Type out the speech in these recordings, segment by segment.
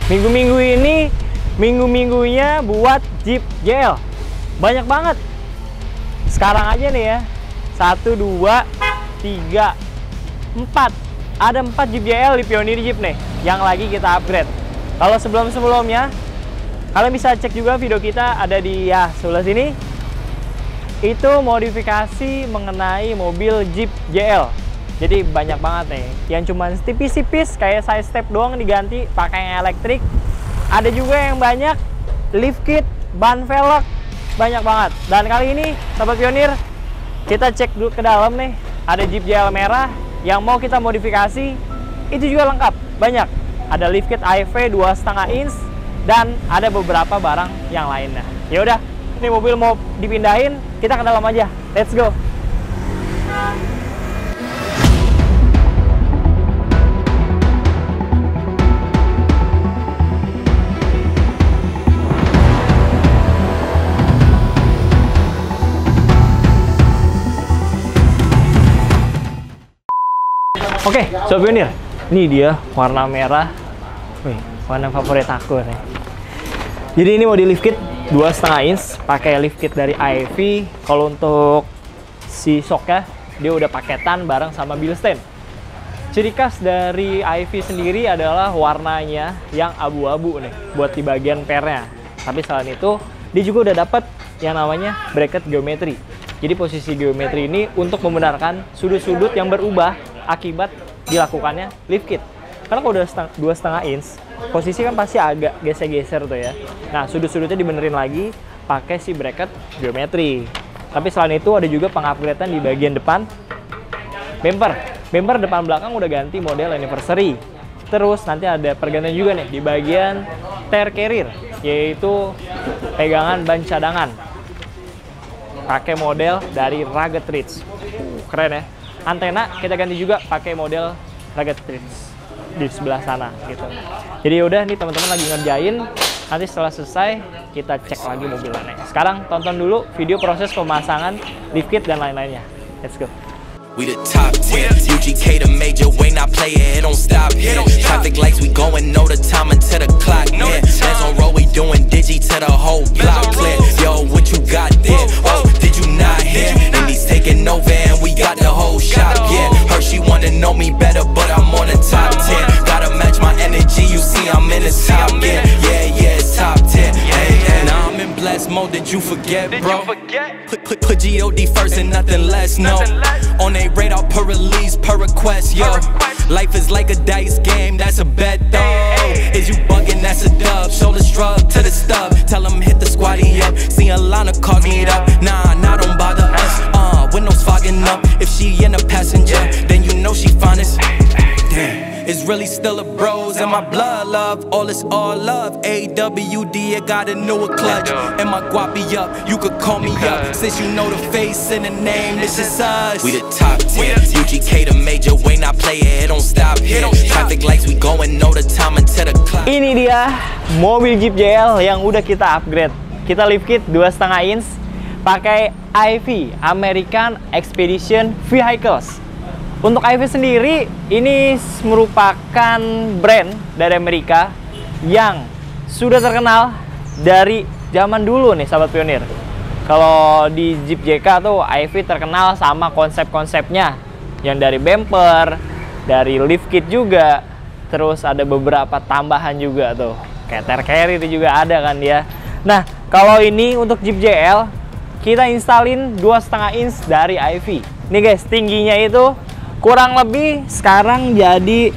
Minggu-minggu ini, minggu-minggunya buat Jeep JL. Banyak banget. Sekarang aja nih ya, 1, 2, 3, 4. Ada 4 Jeep JL di Pioneer Jeep nih, yang lagi kita upgrade. Kalau sebelum-sebelumnya, kalian bisa cek juga video kita ada di sebelah sini. Itu modifikasi mengenai mobil Jeep JL. Jadi banyak banget nih, yang cuma tipis-tipis kayak side step doang diganti pakai yang elektrik. Ada juga yang banyak lift kit, ban velg, banyak banget. Dan kali ini Sobat Pionir, kita cek dulu ke dalam nih. Ada Jeep JL merah yang mau kita modifikasi, itu juga lengkap, banyak. Ada lift kit AEV 2,5 inch dan ada beberapa barang yang lainnya. Ya udah, ini mobil mau dipindahin, kita ke dalam aja. Let's go. Oke, Sobat Pionir, ini dia warna merah. Wih, warna favorit aku nih. Jadi ini mau di lift kit 2,5 inch, pakai lift kit dari AEV. Kalau untuk si shocknya, dia udah paketan bareng sama Bilstein. Ciri khas dari AEV sendiri adalah warnanya yang abu-abu nih, buat di bagian pernya. Tapi selain itu, dia juga udah dapat yang namanya bracket geometri. Jadi posisi geometri ini untuk membenarkan sudut-sudut yang berubah akibat dilakukannya lift kit. Karena kalau udah 2,5 inch, posisi kan pasti agak geser-geser tuh ya. Nah, sudut-sudutnya dibenerin lagi pakai si bracket geometri. Tapi selain itu ada juga pengupgradean di bagian depan bumper. Bumper depan belakang udah ganti model anniversary. Terus nanti ada pergantian juga nih di bagian tire carrier, yaitu pegangan ban cadangan. Pakai model dari Rugged Ridge. Keren ya. Antena kita ganti juga pakai model Rugged Ridge di sebelah sana gitu. Jadi udah nih teman-teman lagi ngerjain. Nanti setelah selesai kita cek lagi mobilnya. Sekarang tonton dulu video proses pemasangan lift kit dan lain-lainnya. Let's go. We the top 10, UGK the major, we not play it don't stop here. Traffic lights, we going, know the time until the clock near. Hands on road, we doing digi to the whole block clear. Yo, what you got there? Oh, did you not hear? Indies taking over and we got the whole shop, yeah. Her, she wanna know me better, but I'm on the top 10. Gotta match my energy, you see I'm in the top gear. Yeah, it's top 10. Hey, now I'm in blessed mode, did you forget, bro? Put G.O.D. first and nothing less, no. On a radar per release, per request, yo. Life is like a dice game, that's a bet though. Is you bugging, that's a dub. Shoulder shrug to the stub. Tell them hit the squatty up. See a line of cars meet up. Nah, don't bother us. Windows fogging up. If she in a passenger, then you know she finest. Damn. It's really still a bros and my blood love. All is all love. AWD, I got a newer clutch. And my guapi up, you could call me up. Since you know the face and the name, this is us. We the top 10, UGK the major, we not play it don't stop here. Traffic lights, we going, know the time until the clock. Ini dia mobil Jeep JL yang udah kita upgrade. Kita lift kit 2,5 inch pakai AEV, American Expedition Vehicles. Untuk AEV sendiri, ini merupakan brand dari Amerika yang sudah terkenal dari zaman dulu nih, Sahabat Pionir. Kalau di Jeep JK tuh, AEV terkenal sama konsep-konsepnya. Yang dari bumper, dari lift kit juga. Terus ada beberapa tambahan juga tuh. Kayak tire carrier itu juga ada kan dia. Nah, kalau ini untuk Jeep JL, kita installin 2,5 inch dari AEV. Nih guys, tingginya itu kurang lebih sekarang jadi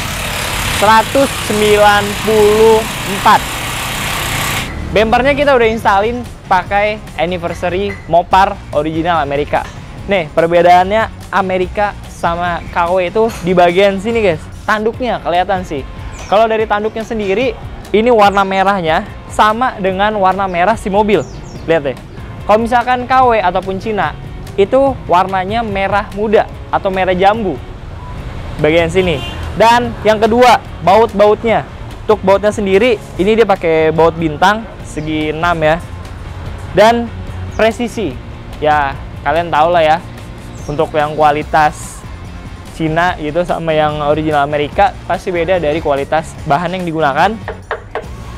194. Bumpernya kita udah installin pakai anniversary Mopar original Amerika. Nih, perbedaannya Amerika sama KW itu di bagian sini guys. Tanduknya kelihatan sih. Kalau dari tanduknya sendiri, ini warna merahnya sama dengan warna merah si mobil. Lihat deh. Kalau misalkan KW ataupun Cina, itu warnanya merah muda atau merah jambu bagian sini. Dan yang kedua, baut-bautnya. Untuk bautnya sendiri, ini dia pakai baut bintang segi 6 ya. Dan presisi. Ya, kalian tahu lah ya. Untuk yang kualitas Cina gitu sama yang original Amerika pasti beda dari kualitas bahan yang digunakan.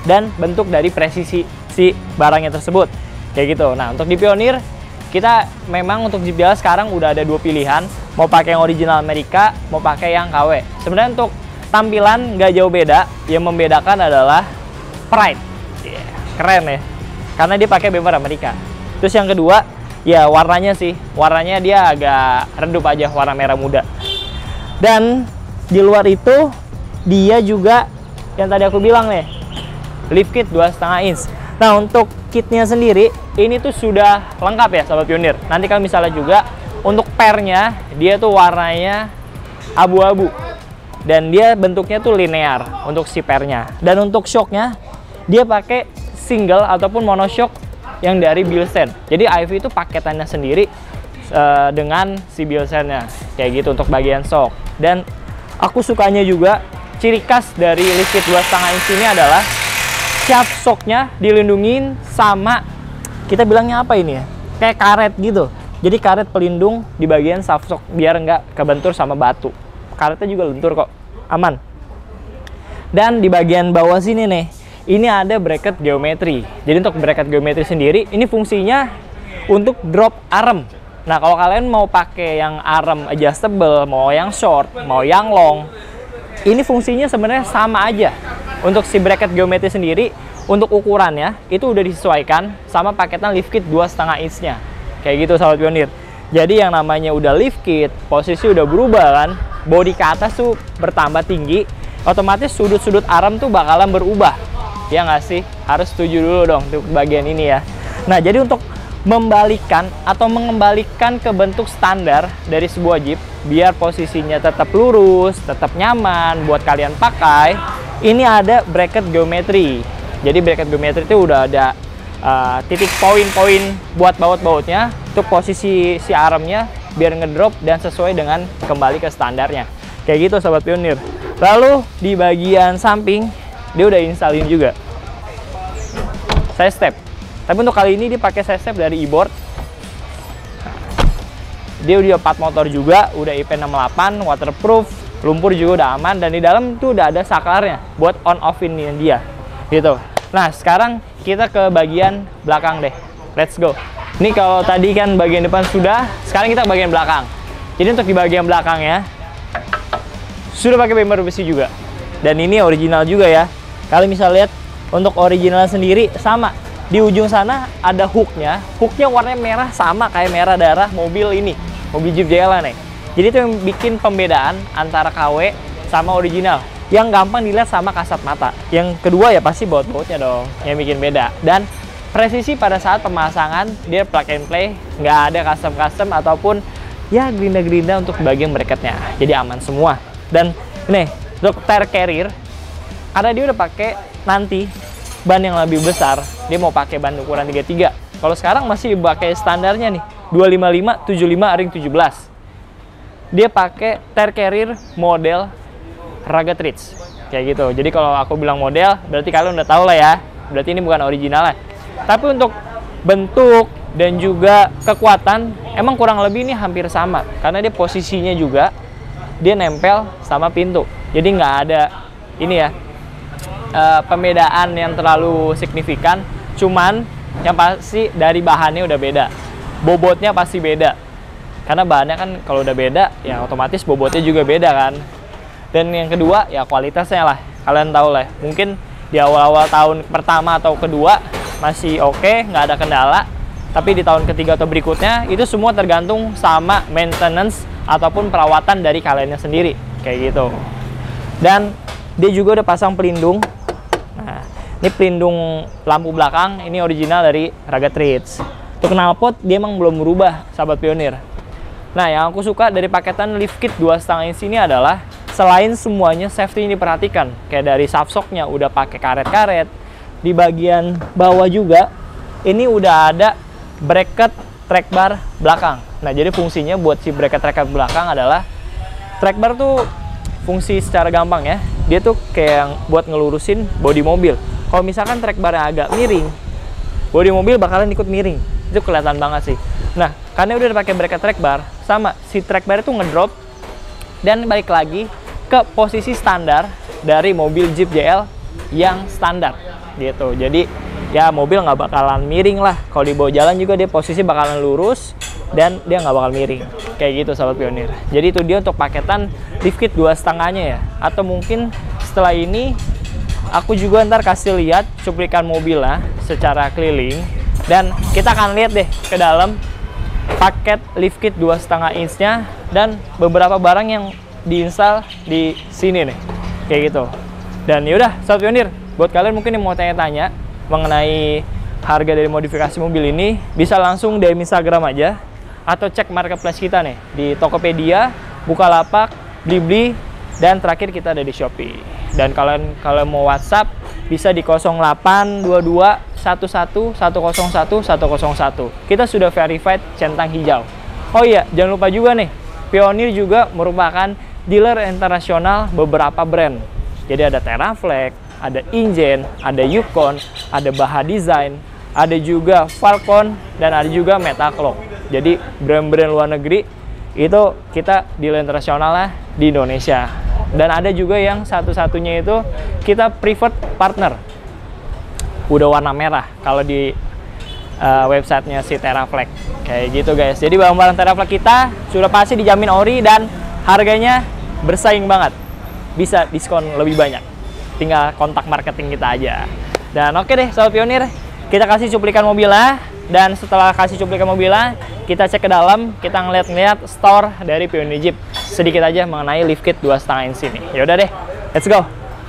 dan bentuk dari presisi si barangnya tersebut. Kayak gitu. Nah, untuk di Pioneer kita memang untuk Jeep JL sekarang udah ada 2 pilihan, mau pakai yang original Amerika, mau pakai yang KW. Sebenarnya untuk tampilan nggak jauh beda, yang membedakan adalah Pride. Keren ya, karena dia pakai bumper Amerika. Terus yang kedua, ya warnanya sih, warnanya dia agak redup aja, warna merah muda. Dan di luar itu, dia juga yang tadi aku bilang nih, lift kit 2,5 inch. Nah, untuk kitnya sendiri, ini tuh sudah lengkap ya Sobat Pioneer. Nanti kalau misalnya juga, untuk pernya, dia tuh warnanya abu-abu. Dan dia bentuknya tuh linear untuk si pernya. Dan untuk shocknya, dia pakai single ataupun monoshock yang dari Bilstein. Jadi AEV itu paketannya sendiri dengan si Bilsteinnya. Kayak gitu untuk bagian shock. Dan aku sukanya juga, ciri khas dari lift kit 2,5 inch ini adalah shaft shocknya dilindungin sama, kita bilangnya apa ini ya, kayak karet gitu. Jadi karet pelindung di bagian shaft shock biar nggak kebentur sama batu. Karetnya juga lentur kok, aman. Dan di bagian bawah sini nih, ini ada bracket geometri. Jadi untuk bracket geometri sendiri, ini fungsinya untuk drop arm. Nah, kalau kalian mau pakai yang arm adjustable, mau yang short, mau yang long, ini fungsinya sebenarnya sama aja. Untuk si bracket geometri sendiri, untuk ukurannya itu udah disesuaikan sama paketan lift kit 2,5 inch-nya. Kayak gitu Sobat Pioneer. Jadi yang namanya udah lift kit, posisi udah berubah kan, bodi ke atas tuh bertambah tinggi, otomatis sudut-sudut arm tuh bakalan berubah. Ya nggak sih? Harus setuju dulu dong untuk bagian ini ya. Nah, jadi untuk membalikan atau mengembalikan ke bentuk standar dari sebuah Jeep biar posisinya tetap lurus, tetap nyaman buat kalian pakai, ini ada bracket geometri. Jadi bracket geometri itu udah ada titik poin-poin buat baut-bautnya untuk posisi si armnya biar ngedrop dan sesuai dengan kembali ke standarnya. Kayak gitu Sobat Pioneer. Lalu di bagian samping dia udah installin juga side step. Tapi untuk kali ini dia pakai side step dari e-board. Dia udah 4 motor juga, udah IP68, waterproof, lumpur juga udah aman, dan di dalam tuh udah ada saklarnya buat on off-in dia. Gitu. Nah, sekarang kita ke bagian belakang deh. Let's go. Ini kalau tadi kan bagian depan sudah, sekarang kita ke bagian belakang. Jadi untuk di bagian belakangnya sudah pakai bumper besi juga. Dan ini original juga ya. Kalian bisa lihat untuk original sendiri sama. Di ujung sana ada hooknya warnanya merah sama kayak merah darah mobil ini, mobil Jeep JL nih. Jadi itu yang bikin pembedaan antara KW sama original, yang gampang dilihat sama kasat mata. Yang kedua ya pasti baut-bautnya dong, yang bikin beda. Dan presisi pada saat pemasangan, dia plug and play, nggak ada custom-custom ataupun ya gerinda-gerinda untuk bagian bracketnya. Jadi aman semua. Dan nih, untuk tire carrier, karena dia udah pakai nanti ban yang lebih besar, dia mau pakai ban ukuran 33. Kalau sekarang masih pakai standarnya nih, 255 75 ring 17. Dia pakai tire carrier model Rugged Ridge. Kayak gitu. Jadi kalau aku bilang model, berarti kalian udah tahu lah ya. Berarti ini bukan original lah. Tapi untuk bentuk dan juga kekuatan emang kurang lebih ini hampir sama, karena dia posisinya juga dia nempel sama pintu. Jadi nggak ada ini ya, pembedaan yang terlalu signifikan. Cuman yang pasti dari bahannya udah beda, bobotnya pasti beda, karena bahannya kan kalau udah beda ya otomatis bobotnya juga beda kan. Dan yang kedua ya kualitasnya lah, kalian tahu lah, mungkin di awal-awal tahun pertama atau kedua masih oke, nggak ada kendala, tapi di tahun ketiga atau berikutnya itu semua tergantung sama maintenance ataupun perawatan dari kaliannya sendiri, kayak gitu. Dan dia juga udah pasang pelindung. Nah, ini pelindung lampu belakang, ini original dari Rugged Ridge. Untuk knalpot dia emang belum berubah, Sahabat Pioneer. Nah, yang aku suka dari paketan lift kit 2,5 inch ini adalah selain semuanya safety ini diperhatikan, kayak dari shaft shocknya udah pakai karet-karet, di bagian bawah juga ini udah ada bracket track bar belakang. Nah, jadi fungsinya buat si bracket track bar belakang adalah track bar tuh fungsi secara gampang ya, dia tuh kayak yang buat ngelurusin bodi mobil. Kalau misalkan track barnya agak miring, bodi mobil bakalan ikut miring. Itu kelihatan banget sih. Nah, karena udah pakai bracket track bar, sama si track bar itu ngedrop dan balik lagi ke posisi standar dari mobil Jeep JL yang standar. gitu. Jadi ya mobil nggak bakalan miring lah. Kalau dibawa jalan juga dia posisi bakalan lurus dan dia nggak bakal miring. Kayak gitu sahabat pionir. Jadi itu dia untuk paketan lift kit 2,5-nya ya. Atau mungkin setelah ini aku juga ntar kasih lihat cuplikan mobilnya secara keliling. Dan kita akan lihat deh ke dalam paket lift kit 2,5 inch-nya dan beberapa barang yang diinstal di sini nih. Kayak gitu. Dan yaudah sahabat pionir, buat kalian mungkin yang mau tanya-tanya mengenai harga dari modifikasi mobil ini, bisa langsung DM Instagram aja atau cek marketplace kita nih di Tokopedia, Bukalapak, Blibli, dan terakhir kita ada di Shopee. Dan kalian kalau mau WhatsApp bisa di 0822 11 101 101. Kita sudah verified centang hijau. Oh iya, jangan lupa juga nih, Pionir juga merupakan dealer internasional beberapa brand. Jadi ada Teraflex, ada Ingen, ada Yukon, ada Baha Design, ada juga Falcon, dan ada juga Metaclock. Jadi brand-brand luar negeri itu kita dealer internasional lah di Indonesia. Dan ada juga yang satu-satunya itu kita preferred partner. Udah warna merah kalau di websitenya si Teraflex. Kayak gitu guys. Jadi barang-barang Teraflex kita sudah pasti dijamin ori dan harganya bersaing banget. Bisa diskon lebih banyak. Tinggal kontak marketing kita aja. Dan oke deh sahabat pionir, kita kasih cuplikan mobilnya. Dan setelah kasih cuplikan mobilnya, kita cek ke dalam, kita ngeliat-ngeliat store dari Pionir Jeep sedikit aja mengenai lift kit 2,5 inch ini. Yaudah deh, let's go.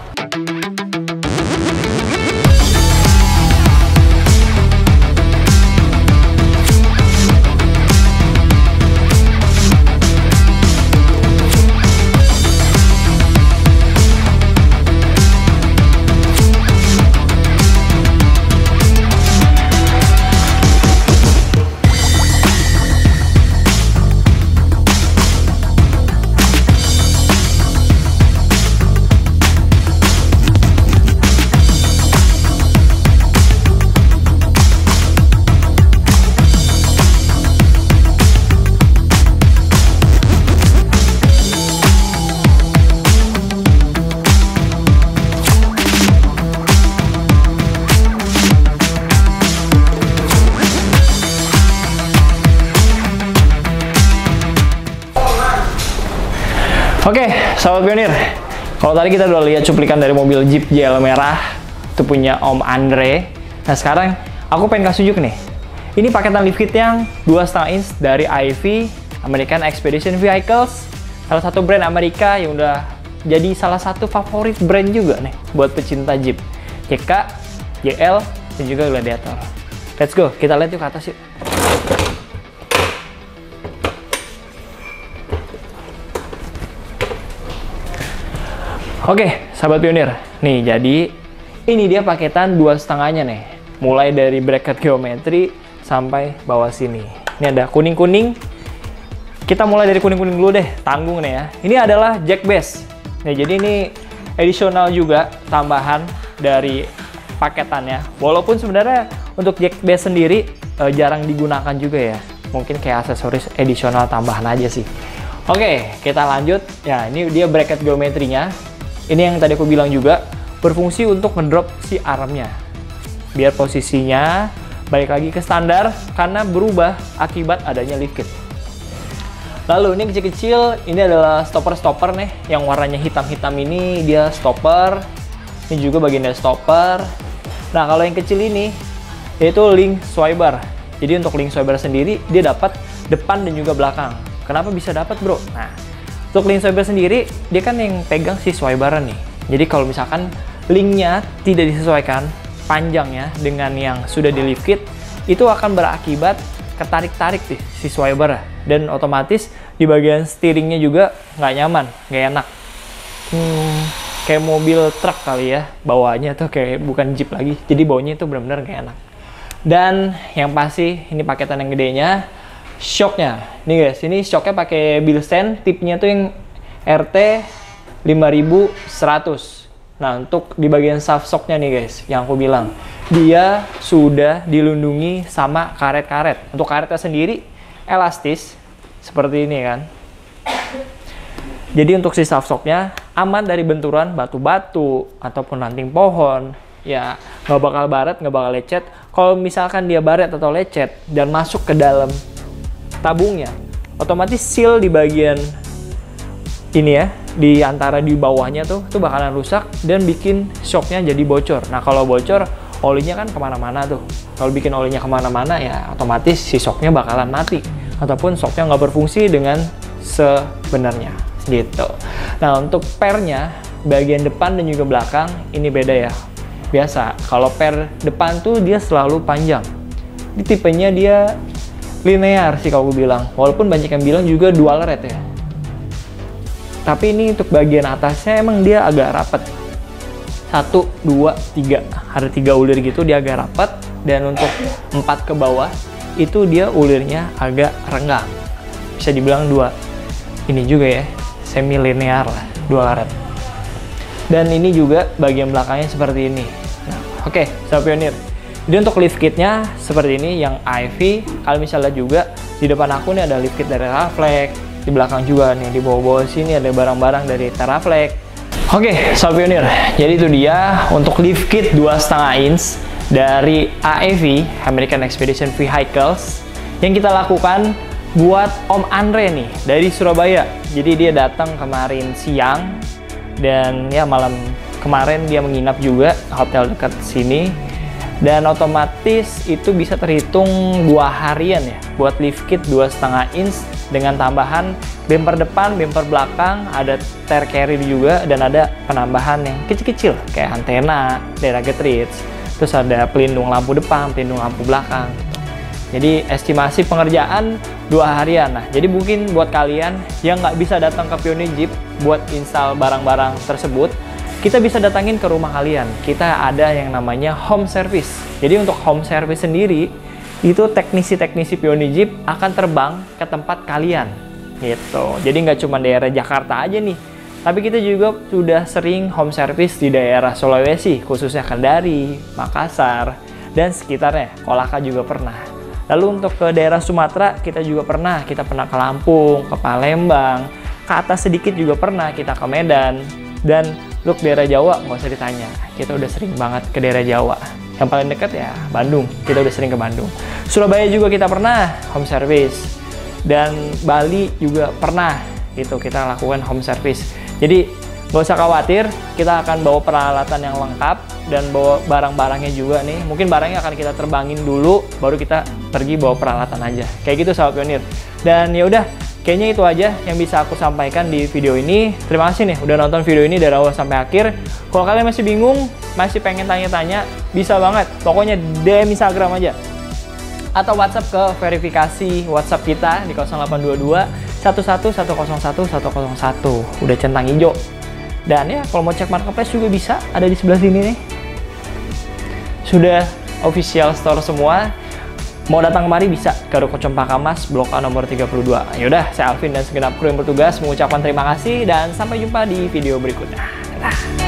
Oke, sahabat pionir, kalau tadi kita udah lihat cuplikan dari mobil Jeep JL merah, itu punya Om Andre. Nah sekarang aku pengen kasih tunjuk nih, ini paketan lift kit yang 2,5 inch dari IV, American Expedition Vehicles, salah satu brand Amerika yang udah jadi salah satu favorit brand juga nih buat pecinta Jeep, YK, JL, dan juga Gladiator. Let's go, kita lihat yuk ke atas yuk. Oke, sahabat pionir. Nih, jadi ini dia paketan 2,5-nya nih. Mulai dari bracket geometri sampai bawah sini. Ini ada kuning-kuning. Kita mulai dari kuning-kuning dulu deh, tanggung nih ya. Ini adalah jack base. Nah, jadi ini additional juga tambahan dari paketannya. Walaupun sebenarnya untuk jack base sendiri jarang digunakan juga ya. Mungkin kayak aksesoris additional tambahan aja sih. Oke, kita lanjut. Ya, ini dia bracket geometrinya. Ini yang tadi aku bilang juga, berfungsi untuk ngedrop si armnya. Biar posisinya balik lagi ke standar karena berubah akibat adanya lift kit. Lalu ini kecil-kecil, ini adalah stopper-stopper nih, yang warnanya hitam-hitam ini dia stopper. Ini juga bagian dari stopper. Nah kalau yang kecil ini, yaitu link swiper. Jadi untuk link swiper sendiri, dia dapat depan dan juga belakang. Kenapa bisa dapat bro? Nah, untuk link swiper sendiri, dia kan yang pegang si swiperan nih. Jadi kalau misalkan linknya tidak disesuaikan panjangnya dengan yang sudah di lift kit, itu akan berakibat ketarik-tarik si swiper. Dan otomatis di bagian steeringnya juga nggak nyaman, nggak enak. Kayak mobil truk kali ya, bawahnya tuh kayak bukan Jeep lagi. Jadi bawahnya itu benar-benar nggak enak. Dan yang pasti, ini paketan yang gedenya, shocknya, nih guys, ini shocknya pakai Bilstein, tipnya tuh yang RT 5100. Nah untuk di bagian shaft shocknya nih guys, yang aku bilang, dia sudah dilindungi sama karet-karet. Untuk karetnya sendiri elastis seperti ini kan. Jadi untuk si shaft shocknya aman dari benturan batu-batu ataupun ranting pohon. ya nggak bakal baret, nggak bakal lecet. Kalau misalkan dia baret atau lecet dan masuk ke dalam tabungnya, otomatis seal di bagian ini ya, di antara di bawahnya tuh bakalan rusak dan bikin shocknya jadi bocor. Nah kalau bocor, olinya kan kemana-mana tuh. Kalau bikin olinya kemana-mana ya otomatis si shocknya bakalan mati ataupun shocknya nggak berfungsi dengan sebenarnya gitu. Nah untuk pernya bagian depan dan juga belakang ini beda ya. Biasa kalau per depan tuh dia selalu panjang. Di tipenya dia linear sih kalau gue bilang. Walaupun banyak yang bilang juga dual red ya. Tapi ini untuk bagian atasnya emang dia agak rapat. 1, 2, 3. Ada 3 ulir gitu dia agak rapat. Dan untuk 4 ke bawah itu dia ulirnya agak renggang. Bisa dibilang 2. Ini juga ya, semi linear lah, dual red. Dan ini juga bagian belakangnya seperti ini. Nah, oke, Sobat Pionir. Jadi untuk lift kitnya seperti ini yang IV. Kalau misalnya juga di depan aku nih ada lift kit dari Teraflex. Di belakang juga nih, di bawah-bawah sini ada barang-barang dari Teraflex. Oke, Sobat Pionir. Jadi itu dia untuk lift kit 2,5 inch dari AEV, American Expedition Vehicles, yang kita lakukan buat Om Andre nih dari Surabaya. Jadi dia datang kemarin siang dan ya malam kemarin dia menginap juga hotel dekat sini. Dan otomatis itu bisa terhitung 2 harian ya buat lift kit 2,5 inch dengan tambahan bumper depan, bumper belakang, ada tire carrier juga, dan ada penambahan yang kecil-kecil kayak antena, daerah getrich, terus ada pelindung lampu depan, pelindung lampu belakang. Jadi estimasi pengerjaan 2 harian. Nah, jadi mungkin buat kalian yang nggak bisa datang ke Pionir Jeep buat install barang-barang tersebut, kita bisa datangin ke rumah kalian. Kita ada yang namanya home service. Jadi untuk home service sendiri, itu teknisi-teknisi Pionir Jeep akan terbang ke tempat kalian. Gitu. Jadi nggak cuma daerah Jakarta aja nih. Tapi kita juga sudah sering home service di daerah Sulawesi, khususnya Kendari, Makassar, dan sekitarnya. Kolaka juga pernah. Lalu untuk ke daerah Sumatera, kita juga pernah. Kita pernah ke Lampung, ke Palembang, ke atas sedikit juga pernah kita ke Medan. Dan untuk daerah Jawa, nggak usah ditanya. Kita udah sering banget ke daerah Jawa. Yang paling dekat ya Bandung. Kita udah sering ke Bandung. Surabaya juga kita pernah home service. Dan Bali juga pernah. Itu kita lakukan home service. Jadi nggak usah khawatir. Kita akan bawa peralatan yang lengkap. Dan bawa barang-barangnya juga nih. Mungkin barangnya akan kita terbangin dulu. Baru kita pergi bawa peralatan aja. Kayak gitu Sobat Pionir. Dan ya udah. Kayaknya itu aja yang bisa aku sampaikan di video ini. Terima kasih nih udah nonton video ini dari awal sampai akhir. Kalau kalian masih bingung, masih pengen tanya-tanya, bisa banget. Pokoknya DM Instagram aja. Atau WhatsApp ke verifikasi WhatsApp kita di 0822 11 101 101. Udah centang hijau. Dan ya kalau mau cek marketplace juga bisa, ada di sebelah sini nih. Sudah official store semua. Mau datang kemari bisa ke Ruko Cempaka Mas, Blok A nomor 32. Yaudah, saya Alvin dan segenap kru yang bertugas mengucapkan terima kasih dan sampai jumpa di video berikutnya. Dadah.